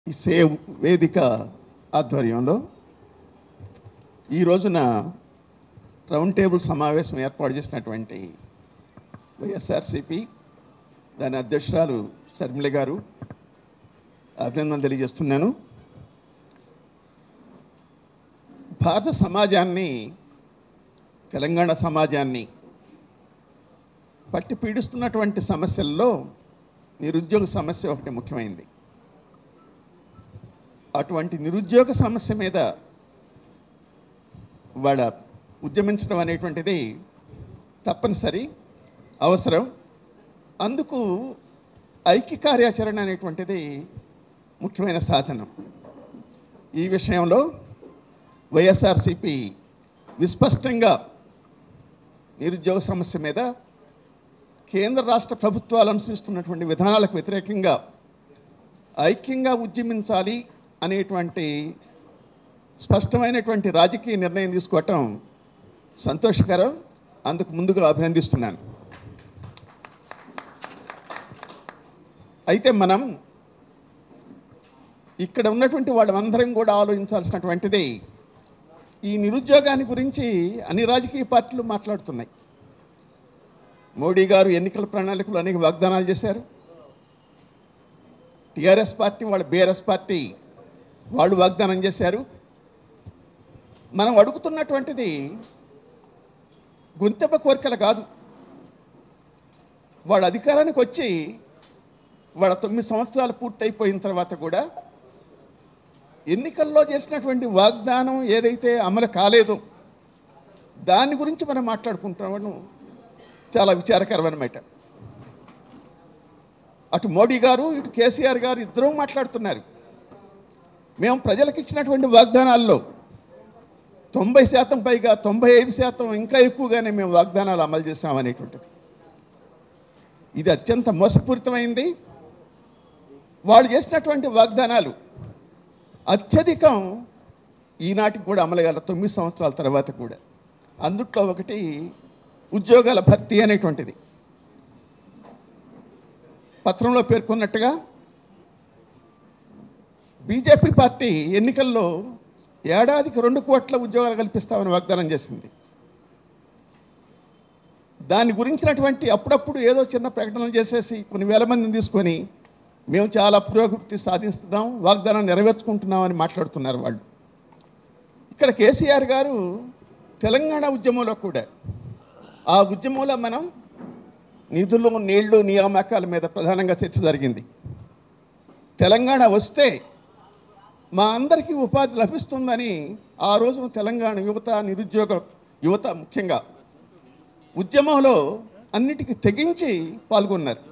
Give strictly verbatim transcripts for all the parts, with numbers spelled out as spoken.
ఈ సేవ్ వేదిక ఆధ్వర్యంలో ఈ రోజున రౌండ్ టేబుల్ సమావేశం ఏర్పాటు చేసినటువంటి వైఎస్ఆర్సీపీ దాని అధ్యక్షురాలు శర్మిల గారు అభినందనలు తెలియజేస్తున్నాను. భారత సమాజాన్ని, తెలంగాణ సమాజాన్ని పట్టి పీడిస్తున్నటువంటి సమస్యల్లో నిరుద్యోగ సమస్య ఒకటి ముఖ్యమైనది. అటువంటి నిరుద్యోగ సమస్య మీద వాళ్ళ ఉద్యమించడం అనేటువంటిది తప్పనిసరి అవసరం. అందుకు ఐక్య కార్యాచరణ అనేటువంటిది ముఖ్యమైన సాధనం. ఈ విషయంలో వైఎస్ఆర్సీపీ విస్పష్టంగా నిరుద్యోగ సమస్య మీద కేంద్ర రాష్ట్ర ప్రభుత్వాలు అనుసరిస్తున్నటువంటి విధానాలకు వ్యతిరేకంగా ఐక్యంగా ఉద్యమించాలి అనేటువంటి స్పష్టమైనటువంటి రాజకీయ నిర్ణయం తీసుకోవటం సంతోషకరం. అందుకు ముందుగా అభినందిస్తున్నాను. అయితే మనం ఇక్కడ ఉన్నటువంటి వాళ్ళందరం కూడా ఆలోచించాల్సినటువంటిది, ఈ నిరుద్యోగాన్ని గురించి అన్ని రాజకీయ పార్టీలు మాట్లాడుతున్నాయి. మోడీ గారు ఎన్నికల ప్రణాళికలు అనేక వాగ్దానాలు చేశారు. టీఆర్ఎస్ పార్టీ, వాళ్ళ బీఆర్ఎస్ పార్టీ వాళ్ళు వాగ్దానం చేశారు. మనం అడుగుతున్నటువంటిది గొంతెమ్మ కోరికలు కాదు. వాళ్ళ అధికారానికి వచ్చి వాళ్ళ తొమ్మిది సంవత్సరాలు పూర్తయిపోయిన తర్వాత కూడా ఎన్నికల్లో చేసినటువంటి వాగ్దానం ఏదైతే అమలు కాలేదో దాని గురించి మనం మాట్లాడుకుంటామని చాలా విచారకరం అన్నమాట. అటు మోడీ గారు, ఇటు కేసీఆర్ గారు ఇద్దరూ మాట్లాడుతున్నారు. మేము ప్రజలకు ఇచ్చినటువంటి వాగ్దానాల్లో తొంభై శాతం పైగా, తొంభై ఐదు శాతం ఇంకా ఎక్కువగానే మేము వాగ్దానాలు అమలు చేస్తామనేటువంటిది. ఇది అత్యంత మోసపూరితమైంది. వాళ్ళు చేసినటువంటి వాగ్దానాలు అత్యధికం ఈనాటికి కూడా అమలు కాల, తొమ్మిది సంవత్సరాల తర్వాత కూడా. అందుట్లో ఒకటి ఉద్యోగాల భర్తీ అనేటువంటిది. పత్రంలో పేర్కొన్నట్టుగా బీజేపీ పార్టీ ఎన్నికల్లో ఏడాదికి రెండు కోట్ల ఉద్యోగాలు కల్పిస్తామని వాగ్దానం చేసింది. దాని గురించినటువంటి అప్పుడప్పుడు ఏదో చిన్న ప్రకటనలు చేసేసి కొన్ని వేల మందిని తీసుకొని మేము చాలా పురోగతి సాధిస్తున్నాం, వాగ్దానం నెరవేర్చుకుంటున్నామని మాట్లాడుతున్నారు వాళ్ళు. ఇక్కడ కేసీఆర్ గారు తెలంగాణ ఉద్యమంలో కూడా, ఆ ఉద్యమంలో మనం నిధులు, నీళ్లు, నియామకాల మీద ప్రధానంగా చర్చ జరిగింది. తెలంగాణ వస్తే మా అందరికీ ఉపాధి లభిస్తుందని ఆ రోజున తెలంగాణ యువత, నిరుద్యోగ యువత ముఖ్యంగా ఉద్యమంలో అన్నిటికీ తెగించి పాల్గొన్నారు.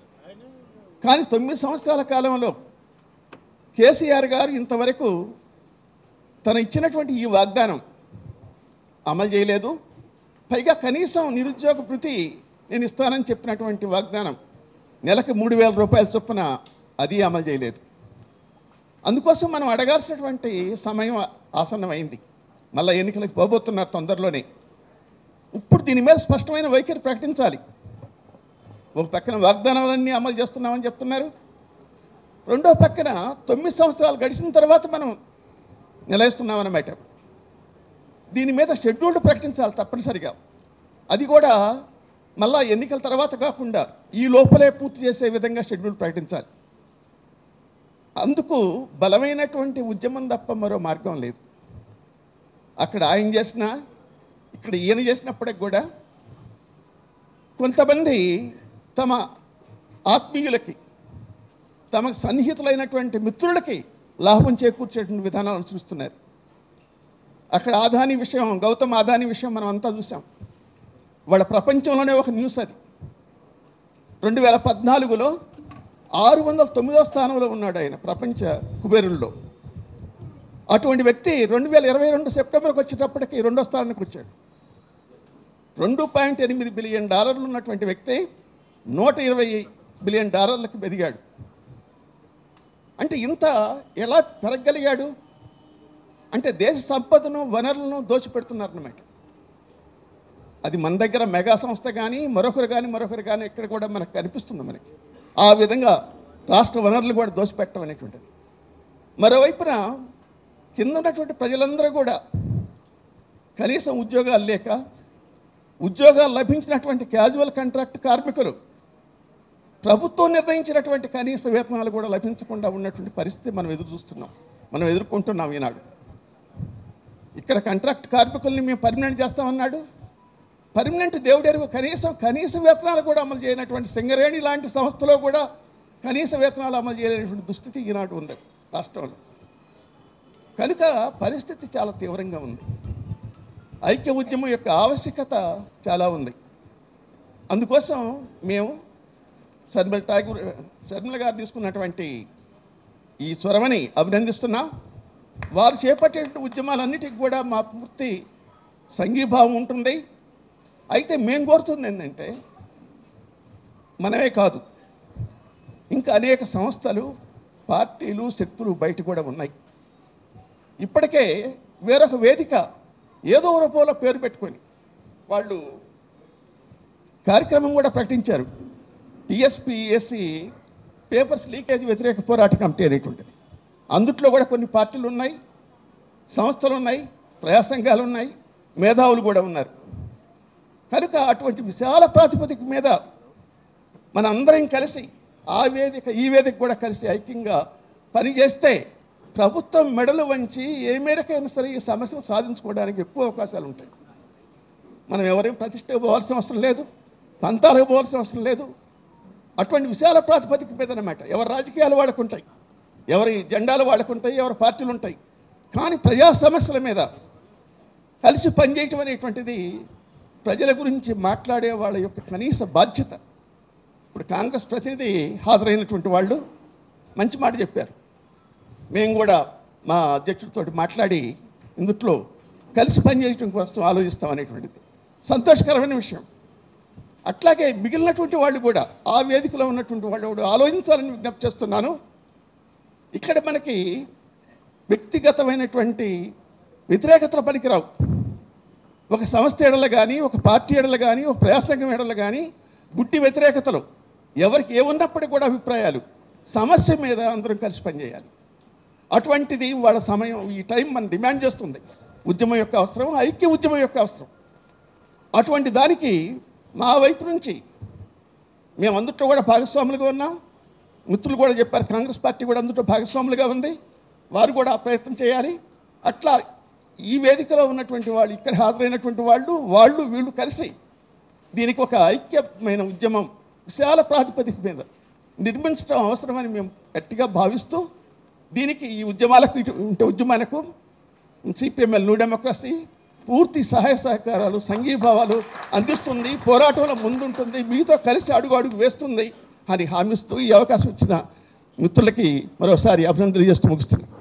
కానీ తొమ్మిది సంవత్సరాల కాలంలో కేసీఆర్ గారు ఇంతవరకు తను ఇచ్చినటువంటి ఈ వాగ్దానం అమలు చేయలేదు. పైగా కనీసం నిరుద్యోగ భృతి నేను ఇస్తానని చెప్పినటువంటి వాగ్దానం నెలకు మూడు వేల రూపాయల చొప్పున అది అమలు చేయలేదు. అందుకోసం మనం అడగాల్సినటువంటి సమయం ఆసన్నమైంది. మళ్ళీ ఎన్నికలకు పోబోతున్నారు తొందరలోనే. ఇప్పుడు దీని మీద స్పష్టమైన వైఖరి ప్రకటించాలి. ఒక పక్కన వాగ్దానాలన్నీ అమలు చేస్తున్నామని చెప్తున్నారు, రెండో పక్కన తొమ్మిది సంవత్సరాలు గడిచిన తర్వాత మనం నిలయిస్తున్నామన్నమాట. దీని మీద షెడ్యూల్డ్ ప్రకటించాలి తప్పనిసరిగా. అది కూడా మళ్ళా ఎన్నికల తర్వాత కాకుండా ఈ లోపలే పూర్తి చేసే విధంగా షెడ్యూల్ ప్రకటించాలి. అందుకు బలమైనటువంటి ఉద్యమం తప్ప మరో మార్గం లేదు. అక్కడ ఆయన చేసిన, ఇక్కడ ఈయన చేసినప్పటికి కూడా కొంతమంది తమ ఆత్మీయులకి, తమకు సన్నిహితులైనటువంటి మిత్రులకి లాభం చేకూర్చేటువంటి విధానాలు అనుసరిస్తున్నారు. అక్కడ ఆదాని విషయం, గౌతమ్ ఆదాని విషయం మనం అంతా చూసాం. వాళ్ళ ప్రపంచంలోనే ఒక న్యూస్ అది. రెండు వేల పద్నాలుగులో ఆరు వందల తొమ్మిదవ స్థానంలో ఉన్నాడు ఆయన ప్రపంచ కుబేరుల్లో. అటువంటి వ్యక్తి రెండు వేల ఇరవై రెండు సెప్టెంబర్కి వచ్చేటప్పటికి రెండో స్థానానికి వచ్చాడు. రెండు పాయింట్ ఎనిమిది బిలియన్ డాలర్లు ఉన్నటువంటి వ్యక్తి నూట ఇరవై బిలియన్ డాలర్లకు ఎదిగాడు. అంటే ఇంత ఎలా పెరగగలిగాడు అంటే దేశ సంపదను, వనరులను దోచిపెడుతున్నారన్నమాట. అది మన దగ్గర మెగా సంస్థ కానీ మరొకరు కానీ మరొకరు కానీ ఇక్కడ కూడా మనకు కనిపిస్తుంది. మనకి ఆ విధంగా రాష్ట్ర వనరులు కూడా దోచిపెట్టడం అనేటువంటిది. మరోవైపున కింద ఉన్నటువంటి ప్రజలందరూ కూడా కనీసం ఉద్యోగాలు లేక, ఉద్యోగాలు లభించినటువంటి క్యాజువల్ కాంట్రాక్ట్ కార్మికులు ప్రభుత్వం నిర్ణయించినటువంటి కనీస వేతనాలు కూడా లభించకుండా ఉన్నటువంటి పరిస్థితి మనం ఎదురు చూస్తున్నాం, మనం ఎదుర్కొంటున్నాం ఈనాడు. ఇక్కడ కాంట్రాక్ట్ కార్మికుల్ని మేము పర్మనెంట్ చేస్తామన్నాడు. పర్మనెంట్ దేవుడెరుగు కనీసం కనీస వేతనాలు కూడా అమలు చేయనటువంటి సింగరేణి లాంటి సంస్థలో కూడా కనీస వేతనాలు అమలు చేయలేనటువంటి దుస్థితి ఈనాడు ఉంది రాష్ట్రంలో. కనుక పరిస్థితి చాలా తీవ్రంగా ఉంది. ఐక్య ఉద్యమం యొక్క ఆవశ్యకత చాలా ఉంది. అందుకోసం మేము శర్మిల ఠాగూర్ శర్మిల గారు తీసుకున్నటువంటి ఈ చొరవని అభినందిస్తున్నాం. వారు చేపట్టే ఉద్యమాలన్నిటికీ కూడా మా పూర్తి సంఘీభావం ఉంటుంది. అయితే మేము కోరుతుంది ఏంటంటే, మనమే కాదు, ఇంకా అనేక సంస్థలు, పార్టీలు, శక్తులు బయట కూడా ఉన్నాయి. ఇప్పటికే వేరొక వేదిక ఏదో రూపంలో పేరు పెట్టుకొని వాళ్ళు కార్యక్రమం కూడా ప్రకటించారు. టీఎస్పీఎస్సి పేపర్స్ లీకేజ్ వ్యతిరేక పోరాట కమిటీ అనేటువంటిది. అందుట్లో కూడా కొన్ని పార్టీలు ఉన్నాయి, సంస్థలు ఉన్నాయి, ప్రజా సంఘాలు ఉన్నాయి, మేధావులు కూడా ఉన్నారు. కనుక అటువంటి విశాల ప్రాతిపదిక మీద మన అందరం కలిసి ఆ వేదిక ఈ వేదిక కూడా కలిసి ఐక్యంగా పనిచేస్తే ప్రభుత్వం మెడలు వంచి ఏ మేరకైనా సరే ఈ సమస్యను సాధించుకోవడానికి ఎక్కువ అవకాశాలు ఉంటాయి. మనం ఎవరేం ప్రతిష్ట పోవాల్సిన అవసరం లేదు, పంతాలకు పోవాల్సిన అవసరం లేదు. అటువంటి విశాల ప్రాతిపదిక మీద అన్నమాట. ఎవరి రాజకీయాలు వాళ్ళకుంటాయి, ఎవరి జెండాలు వాళ్ళకుంటాయి, ఎవరి పార్టీలు ఉంటాయి. కానీ ప్రజా సమస్యల మీద కలిసి పనిచేయటం అనేటువంటిది ప్రజల గురించి మాట్లాడే వాళ్ళ యొక్క కనీస బాధ్యత. ఇప్పుడు కాంగ్రెస్ ప్రతినిధి హాజరైనటువంటి వాళ్ళు మంచి మాట చెప్పారు. మేము కూడా మా అధ్యక్షుడితో మాట్లాడి ఇందుట్లో కలిసి పనిచేయటం కోసం ఆలోచిస్తాం అనేటువంటిది సంతోషకరమైన విషయం. అట్లాగే మిగిలినటువంటి వాళ్ళు కూడా ఆ వేదికలో ఉన్నటువంటి వాళ్ళు కూడా ఆలోచించాలని విజ్ఞప్తి చేస్తున్నాను. ఇక్కడ మనకి వ్యక్తిగతమైనటువంటి వ్యతిరేకతలు పనికిరావు. ఒక సంస్థ ఎడల కానీ, ఒక పార్టీ ఎడల కానీ, ఒక ప్రజాసంఘం ఎడల కానీ గుట్టి వ్యతిరేకతలు ఎవరికి ఏమున్నప్పటికీ కూడా అభిప్రాయాలు, సమస్య మీద అందరం కలిసి పనిచేయాలి. అటువంటిది వాళ్ళ సమయం, ఈ టైం మనం డిమాండ్ చేస్తుంది. ఉద్యమం యొక్క అవసరం, ఐక్య ఉద్యమం యొక్క అవసరం. అటువంటి దానికి మా వైపు నుంచి మేము అందుట్లో కూడా భాగస్వాములుగా ఉన్నాం. మిత్రులు కూడా చెప్పారు, కాంగ్రెస్ పార్టీ కూడా అందులో భాగస్వాములుగా ఉంది. వారు కూడా ఆ ప్రయత్నం చేయాలి. అట్లా ఈ వేదికలో ఉన్నటువంటి వాళ్ళు, ఇక్కడ హాజరైనటువంటి వాళ్ళు వాళ్ళు వీళ్ళు కలిసి దీనికి ఒక ఐక్యమైన ఉద్యమం విశాల ప్రాతిపదిక మీద నిర్మించడం అవసరమని మేము గట్టిగా భావిస్తూ, దీనికి ఈ ఉద్యమాలకు ఇటు ఉద్యమాలకు సిపిఎంఎల్ న్యూ డెమోక్రసీ పూర్తి సహాయ సహకారాలు, సంఘీభావాలు అందిస్తుంది, పోరాటంలో ముందుంటుంది, మీతో కలిసి అడుగు అడుగు వేస్తుంది అని హామీస్తూ ఈ అవకాశం ఇచ్చిన మిత్రులకి మరోసారి అభినందనలు చేస్తూ ముగిస్తున్నాను.